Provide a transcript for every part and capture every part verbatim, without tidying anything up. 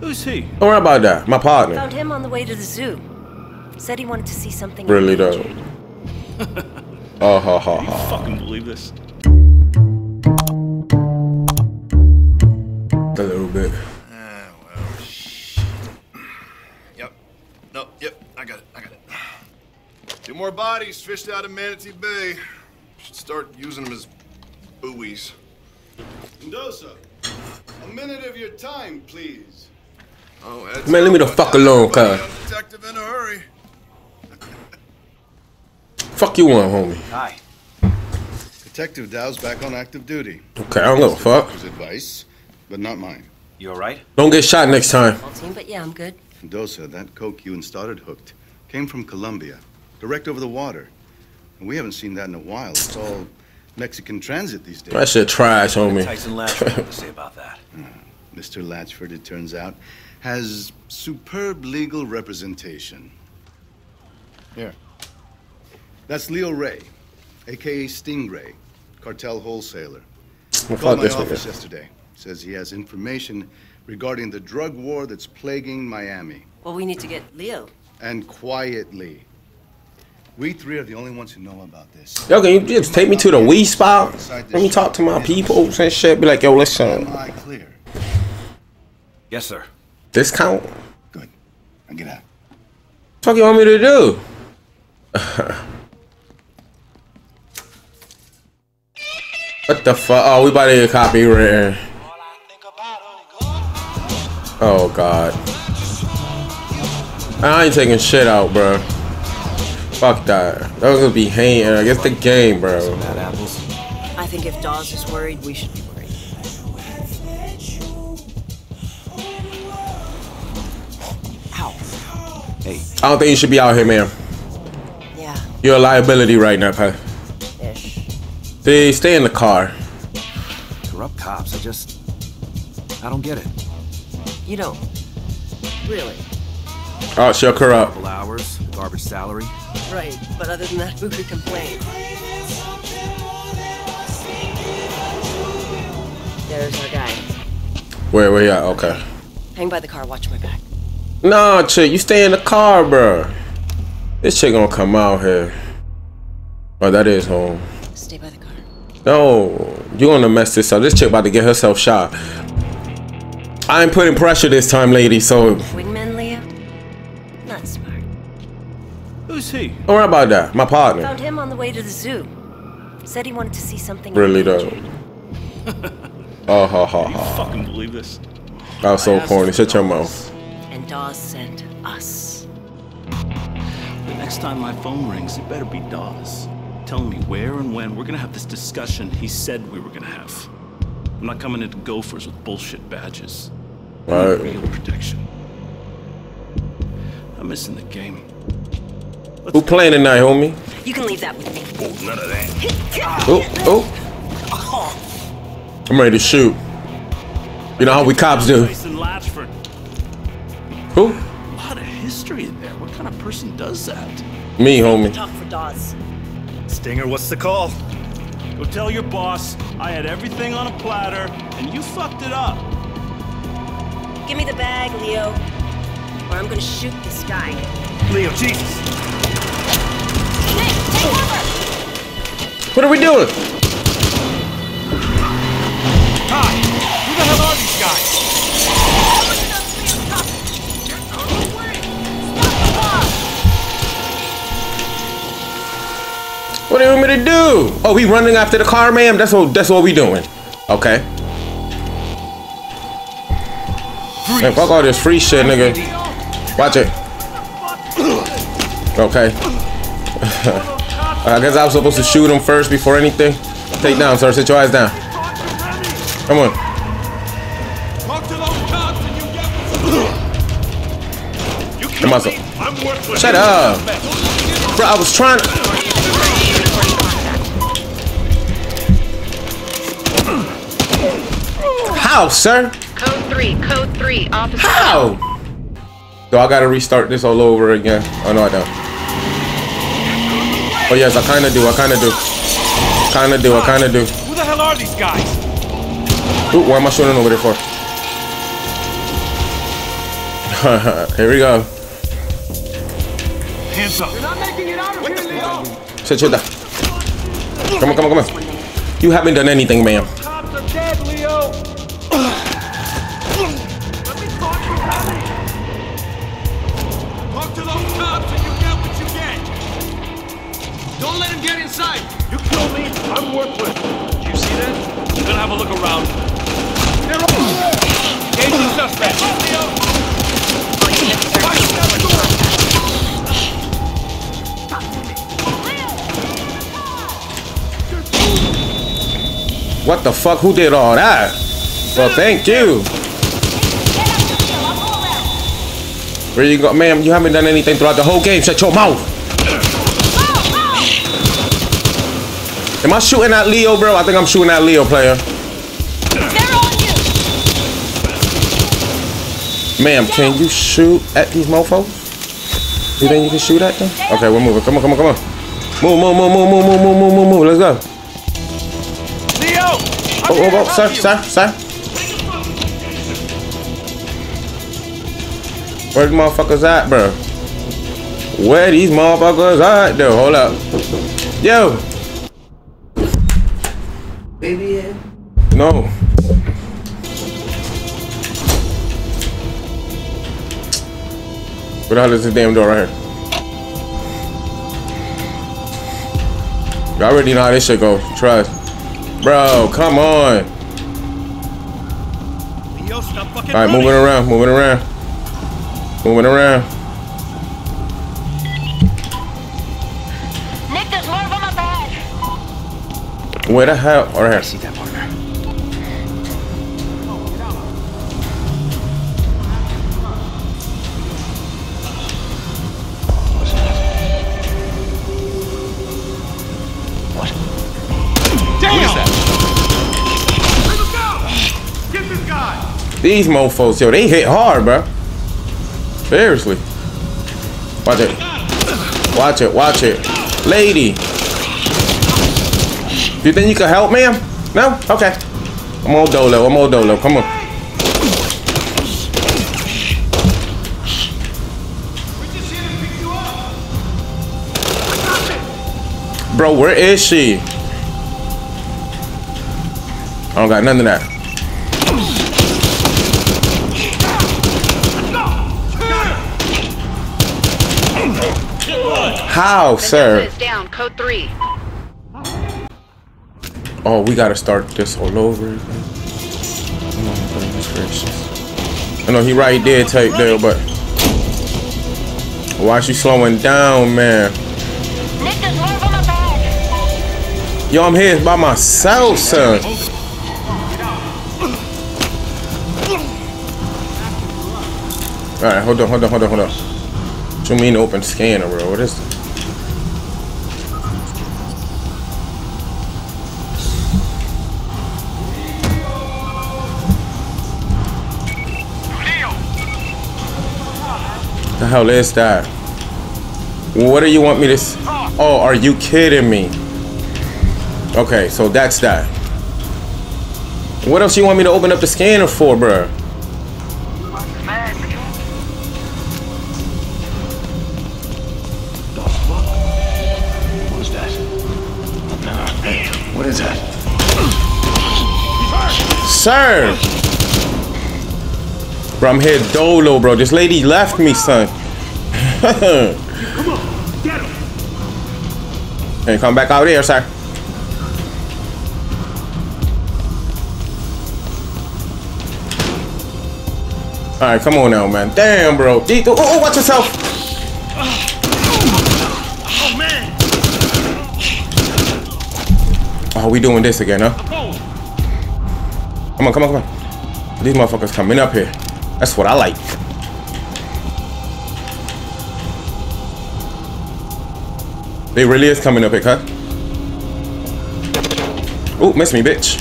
Who's he? Don't worry about that. My partner. Found him on the way to the zoo. Said he wanted to see something. Really though. Oh ha ha Can you ha. fucking believe this? A little bit. Ah, well. Yep. No, yep. I got it. I got it. Two more bodies fished out of Manatee Bay. Should start using them as buoys. Mendoza, a minute of your time, please. Oh, that's Man, leave me the fuck alone, cuz. Detective in a hurry. Fuck you on, homie. Hi. Detective Dow's back on active duty. Okay, I don't give a fuck. His advice, but not mine. You alright? Don't get shot next time. Small team, but yeah, I'm good. Mendoza, that coke you and Stoddard hooked came from Colombia, direct over the water. And we haven't seen that in a while. It's all Mexican transit these days. That shit trash, homie. Tyson Latchford had to say about that. Uh, Mister Latchford, it turns out, has superb legal representation. Here. That's Leo Ray, a k a. Stingray, cartel wholesaler. Well, Called my this office nigga. yesterday. Says he has information regarding the drug war that's plaguing Miami. Well, we need to get Leo. And quietly. We three are the only ones who know about this. Yo, can you just take me to the weed spot? Let me talk to my people and shit. Be like, yo, listen. Am I clear? Yes, sir. Discount? Good. Now get out. Fuck you want me to do? What the fuck? Oh, we about to get copywritten. Oh god. I ain't taking shit out, bro. Fuck that. That was gonna be hating. I guess the game, bro. Bad apples. I think if Dawes is worried, we should be worried. Ow. Hey, I don't think you should be out here, man. Yeah, You're a liability right now, cuz. ish. They stay in the car. corrupt cops. I just... I don't get it. You don't. Really? Oh, she'll corrupt. Couple hours, garbage salary. Right, but other than that, who could complain? There's our guy. Where, where you at? Okay. Hang by the car, watch my back. Nah, chick, you stay in the car, bro. This chick gonna come out here. Oh, that is home. Stay by the car. No, you gonna mess this up. This chick about to get herself shot. I ain't putting pressure this time, lady, so Wingman, Leo? Not smart. Who's he? don't worry about that. My partner. Found him on the way to the zoo. Said he wanted to see something. Really though. Oh ha ha Can you ha. fucking believe this? That was so corny. Shut your mouth. And Dawes sent us. The next time my phone rings, it better be Dawes. Telling me where and when we're gonna have this discussion he said we were gonna have. I'm not coming into Gophers with bullshit badges. Right. Real protection. I'm missing the game. Let's Who playing tonight, homie? You can leave that with me. Oh, none of that. Oh, oh. I'm ready to shoot. You know how we cops do. Tyson Latchford. Who? A lot of history in there. What kind of person does that? Me, homie. Talk for Dawes. Stinger, what's the call? Go tell your boss I had everything on a platter and you fucked it up. Give me the bag, Leo, or I'm gonna shoot this guy. Leo, Jesus. Nick, take cover! What are we doing? Hi. Who the hell are these guys? What do you want me to do? Oh, we running after the car, ma'am? That's what that's what we doing. Okay. Man, fuck all this free shit, nigga. Watch it. Okay. I guess I was supposed to shoot him first before anything. Take down, sir. Sit your ass down. Come on. Come on, sir. Shut up. Bro, I was trying to... How, sir? Code three, code three, officer. How? Do I gotta restart this all over again? Oh, no, I don't. Oh, yes, I kinda do. I kinda do. Kinda do. I kinda do. Who the hell are these guys? Ooh, why am I shooting over there for? Here we go. Hands up. You're not making it out of here, Leo. Shit, shit, down. Come on, come on, come on. You haven't done anything, ma'am. Cops are dead, Leo. Let me talk to Ellie. Talk to those cops and you get what you get. Don't let him get inside. You kill me, I'm worthless. Did you see that? We're gonna have a look around. They're over there. Engaging suspect. Leo. What the fuck? Who did all that? Well, thank you. Where you go, ma'am? You haven't done anything throughout the whole game. Shut your mouth. Am I shooting at Leo, bro? I think I'm shooting at Leo, player. Ma'am, can you shoot at these mofos? You think you can shoot at them? Okay, we're moving. Come on, come on, come on. Move, move, move, move, move, move, move, move, move, move. Let's go. Leo! Oh, oh, oh, sir, sir, sir. Where these motherfuckers at, bro? Where these motherfuckers at, though? Hold up. Yo. Baby, no. Where the hell is this damn door right here? You already know how this shit go. Trust. Bro, come on. Leo, stop fucking Alright, moving around, moving around. Moving around. Nick, there's more of them up ahead. Where the hell? Or here. I see that, partner. These mofos, yo, they hit hard, bro. Seriously. Watch it. Watch it, watch it. Lady. You think you can help, ma'am? No? Okay. I'm on dolo, I'm on dolo. Come on. Bro, where is she? I don't got none of that. How, sir? Is down. Code three. Oh, we gotta start this all over again. Oh my goodness gracious. I know he right there, take there, but why is she slowing down, man? Nick, there's more of them up ahead. Yo, I'm here by myself, son. All right, hold on, hold on, hold on, hold on. What you mean open scanner, bro? What is this? The hell is that? What do you want me to s- Oh, are you kidding me? Okay, so that's that. What else you want me to open up the scanner for, bruh? What is that? What is that? Sir! Bro, I'm here dolo, bro. This lady left me, son. Come on, get him. Hey, come back out here, sir. Alright, come on now, man. Damn, bro. D oh, oh, watch yourself. Oh, man. Oh, we doing this again, huh? Come on, come on, come on. These motherfuckers coming up here. That's what I like. They really is coming up here, huh? Oh, miss me, bitch.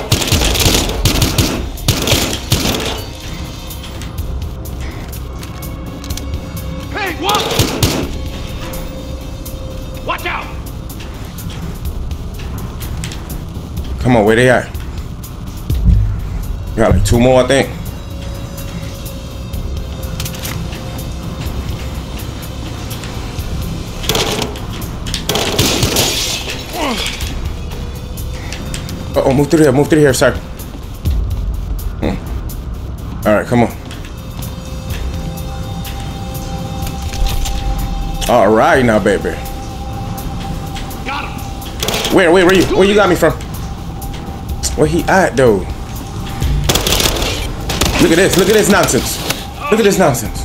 Hey, what? Watch out. Come on, where they at? Got like two more, I think. oh, move through here, move through here, sir. Hmm. All right, come on. All right, now, baby. Got him. Where, where, where you, where you got me from? Where he at, though? Look at this, look at this nonsense. Look at this nonsense.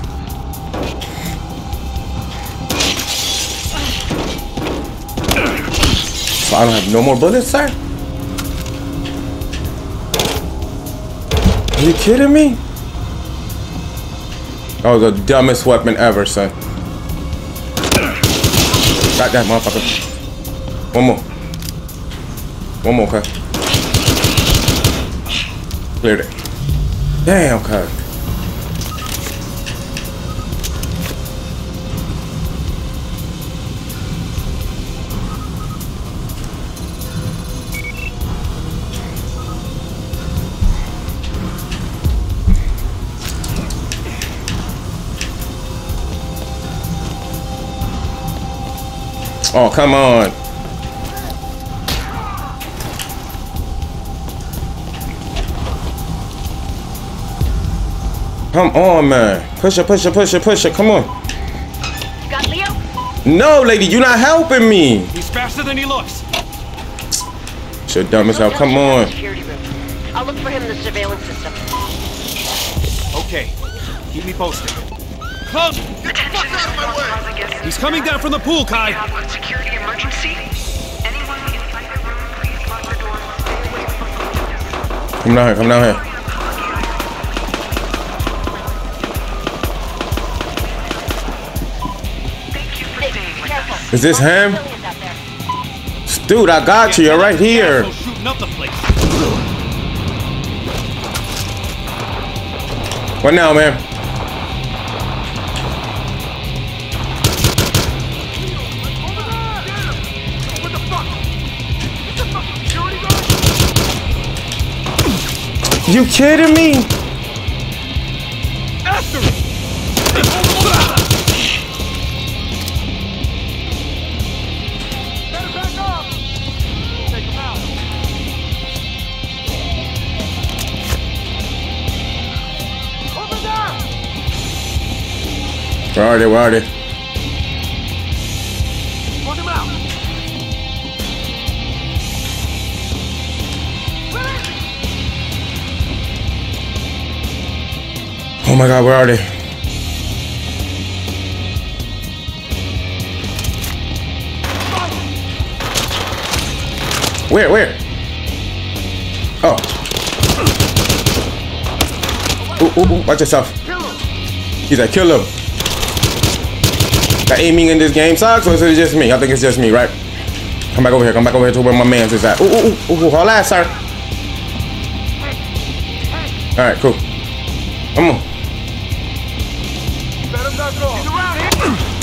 So I don't have no more bullets, sir? Are you kidding me? That was the dumbest weapon ever, son. Got that, motherfucker. One more. One more, okay. Cleared it. Damn, okay. Oh, come on. Come on, man. Push it, push it, push it, push it. Come on. You got Leo? No, lady, you're not helping me. He's faster than he looks. Shit, dumb as hell. Come on. Security room. I'll look for him in the surveillance system. Okay. Keep me posted. Close! Get the fuck out of my way! He's coming down from the pool, Kai! Security emergency? Anyone inside the room, please lock the door. Stay away from the Come down here, come down here. Thank you for staying with us. Is this him? Dude, I got you. You're right here. Shooting up the place. What now, man? You kidding me? After it! Better back off! Take him out. Over there! Where are they? Where are they? Put him out! Oh my God, where are they? Where, where? Oh. Ooh, ooh, ooh, watch yourself. He's like, kill him. That aiming in this game sucks, or is it just me? I think it's just me, right? Come back over here, come back over here to where my man's is at. Ooh, ooh, ooh, ooh, hold on, sir. All right, cool. Come on. Let him not go. He's around here.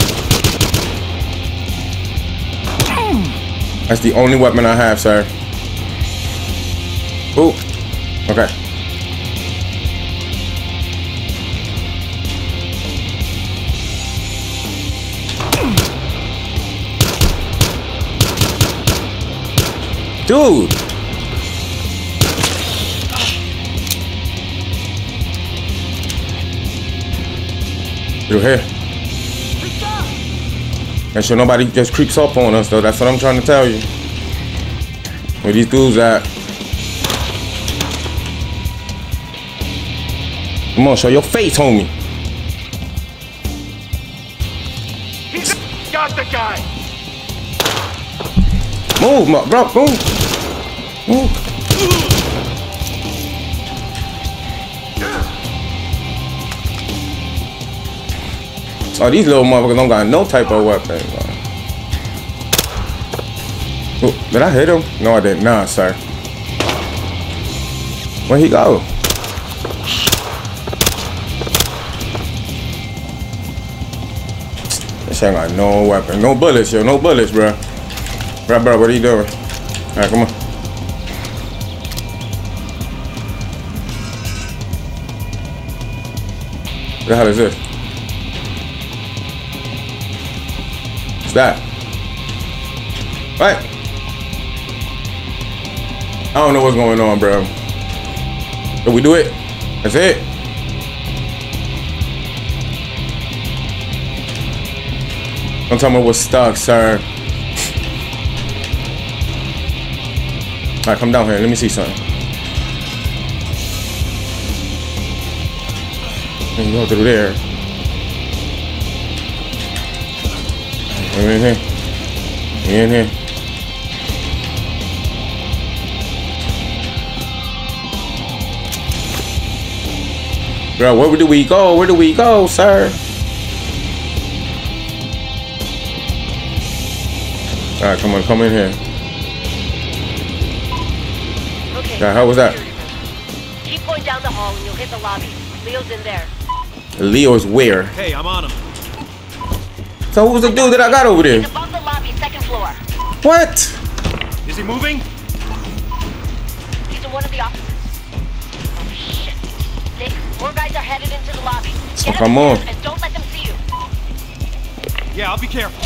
That's the only weapon I have, sir. Ooh. Okay. Dude. Through here. Make sure nobody just creeps up on us, though. That's what I'm trying to tell you. Where these dudes at? Come on, show your face, homie. He's got the guy. Move, my bro, move. Move. Oh, these little motherfuckers don't got no type of weapon. Ooh, did I hit him? No, I did not, sir. Where'd he go? This ain't got no weapon. No bullets, yo. No bullets, bro. Bro, bro, what are you doing? All right, come on. What the hell is this? What's that? What? I don't know what's going on, bro. Did we do it? That's it. Don't tell me we're stuck, sir. All right, come down here. Let me see something. You go through there. You in here? You in here? Bro, where do we go? Where do we go, sir? All right, come on, come in here. Okay. Yeah, how was that? Keep going down the hall and you'll hit the lobby. Leo's in there. Leo's where? Hey, I'm on him. So who's the dude that I got over there? He's above the lobby, second floor. What? Is he moving? He's in one of the offices. Oh shit. Nick, more guys are headed into the lobby. Get Come on. And don't let them see you. Yeah, I'll be careful.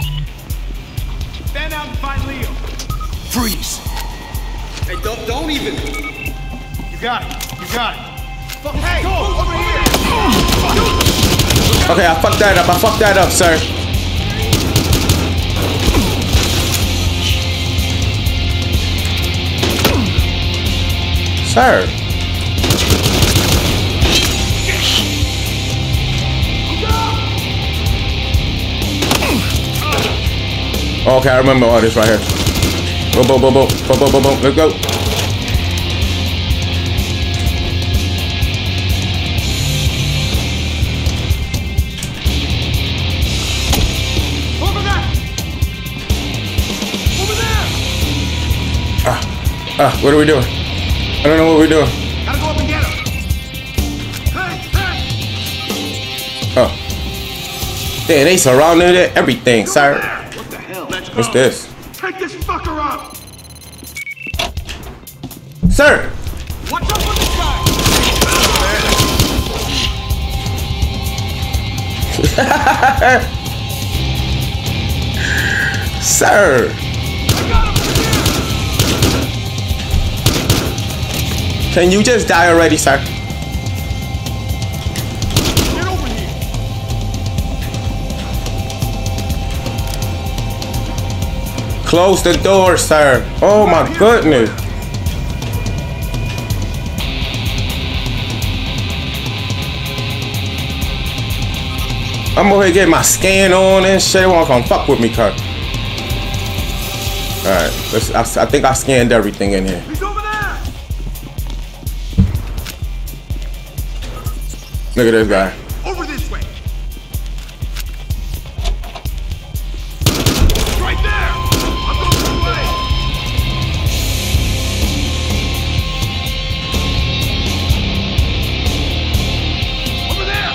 Fan out and find Leo. Freeze. Hey, don't, don't even. You got it. You got it. Hey, go over here. Okay, I fucked that up. I fucked that up, sir. Sir. Okay, I remember all this right here. Boom, boom, boom, boom, boom, boom, boom, boom. Let's go. Over there. Over there. Ah, ah, what are we doing? I don't know what we're doing. Gotta go up and get him. Hey, hey. Oh. Damn, they surrounded it, everything, sir. What the hell? Let's go. What's this? Take this fucker up. Sir! Watch out for this guy. Sir! I got him here. Can you just die already, sir? Get over here. Close the door, sir. Oh my goodness. I'm over here getting my scan on and shit. They won't come fuck with me, cut. Alright, let's I, I think I scanned everything in here. He's over there. Look at this guy. Over this way. Right there. I'm going this way. Over there.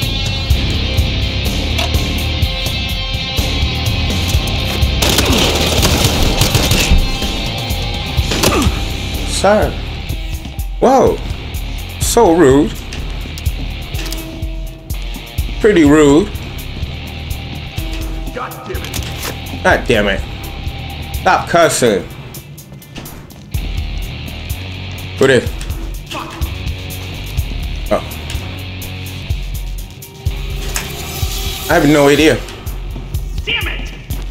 Sir. Whoa. So rude. Pretty rude. God damn it. God damn it. Stop cussing. Who this? Fuck. Oh. I have no idea. Damn it.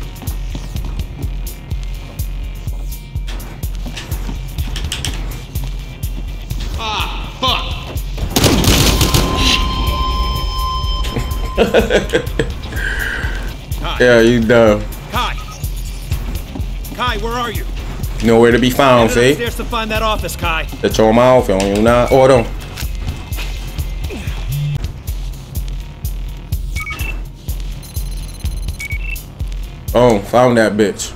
Ah, fuck. Yeah, you dumb. Kai. Kai, where are you? Nowhere to be found, Headed see? upstairs to find that office, Kai. Shut your mouth on you now. Hold on. Oh, found that bitch.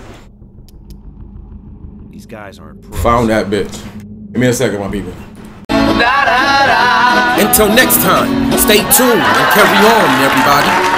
These guys aren't pros. Found that bitch. Give me a second, my people. Until next time, stay tuned and carry on, everybody.